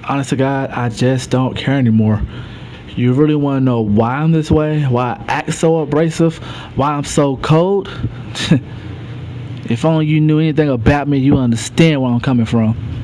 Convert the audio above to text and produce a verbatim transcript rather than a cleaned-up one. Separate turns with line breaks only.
honest to God, I just don't care anymore. You really want to know why I'm this way? Why I act so abrasive? Why I'm so cold? If only you knew anything about me, you understand where I'm coming from.